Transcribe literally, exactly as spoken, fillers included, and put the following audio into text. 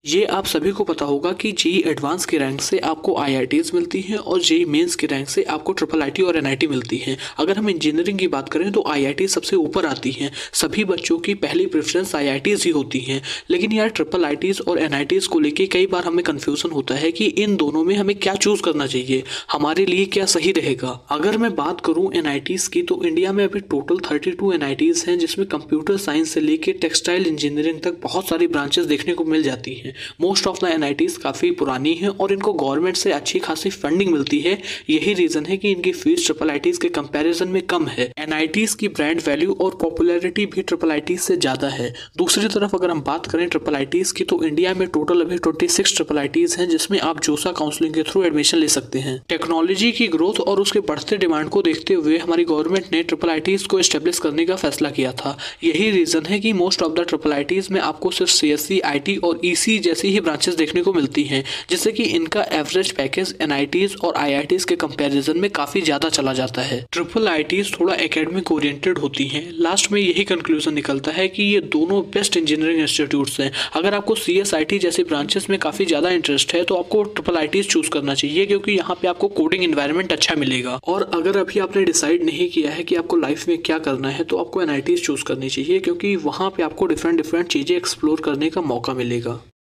ये आप सभी को पता होगा कि जेईई एडवांस के रैंक से आपको आईआईटीज मिलती हैं और जेईई मेंस के रैंक से आपको ट्रिपल आईटी और एनआईटी मिलती हैं। अगर हम इंजीनियरिंग की बात करें तो आईआईटी सबसे ऊपर आती हैं। सभी बच्चों की पहली प्रेफरेंस आईआईटीज ही होती हैं। लेकिन यार ट्रिपल आईटीज और एनआईटीज को लेके कई बार हमें कन्फ्यूजन होता है कि इन दोनों में हमें क्या चूज करना चाहिए, हमारे लिए क्या सही रहेगा। अगर मैं बात करूँ एनआईटीज की तो इंडिया में अभी टोटल थर्टी टू एनआईटीज हैं, जिसमें कंप्यूटर साइंस से लेके टेक्सटाइल इंजीनियरिंग तक बहुत सारी ब्रांचेस देखने को मिल जाती हैं। मोस्ट ऑफ द एनआईटीज काफ़ी पुरानी हैं और इनको गवर्नमेंट से अच्छी खासी फंडिंग मिलती है। यही रीज़न है कि इनकी फीस ट्रिपल आईटीज के कंपैरिजन में कम है। एनआईटीज की ब्रांड वैल्यू और पॉपुलैरिटी भी ट्रिपल आईटीज से ज़्यादा है। दूसरी तरफ अगर हम बात करें ट्रिपल आईटीज की तो इंडिया में टोटल अभी छब्बीस ट्रिपल आईटीज हैं, जिसमें आप जोसा काउंसलिंग के थ्रू एडमिशन ले सकते हैं। टेक्नोलॉजी की ग्रोथ और उसके बढ़ते डिमांड को देखते हुए हमारी गवर्नमेंट ने ट्रिपल आईटीज को एस्टेब्लिश करने का फैसला किया था। यही रीज़न है कि most of the triple ITs में आपको सिर्फ सीएससी, आईटी और ईसी जैसी ही ब्रांचेस देखने को मिलती हैं, जिससे कि इनका एवरेज पैकेज एनआईटीज और आईआईटीज के कंपैरिजन में काफी ज्यादा चला जाता है। ट्रिपल आईटीज थोड़ा एकेडमिक ओरिएंटेड होती हैं। लास्ट में यही कंक्लूजन निकलता है कि ये दोनों बेस्ट इंजीनियरिंग इंस्टीट्यूट्स हैं। अगर आपको सीएसआईटी जैसे ब्रांचेस में काफी ज्यादा इंटरेस्ट है तो आपको ट्रिपल आईटीज चूज करना चाहिए, क्योंकि यहाँ पे आपको कोडिंग एनवायरनमेंट अच्छा मिलेगा। और अगर अभी आपने डिसाइड नहीं किया है कि आपको लाइफ में क्या करना है तो आपको एनआईटीज चूज करनी चाहिए, क्योंकि वहाँ पे आपको डिफरेंट डिफरेंट चीजें एक्सप्लोर करने का मौका मिलेगा।